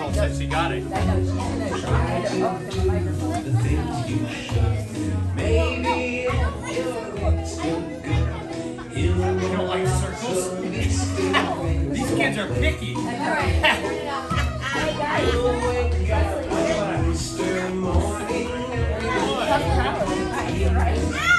Nicole said she got it. Maybe You don't like circles? These kids are picky. Mr. Morning.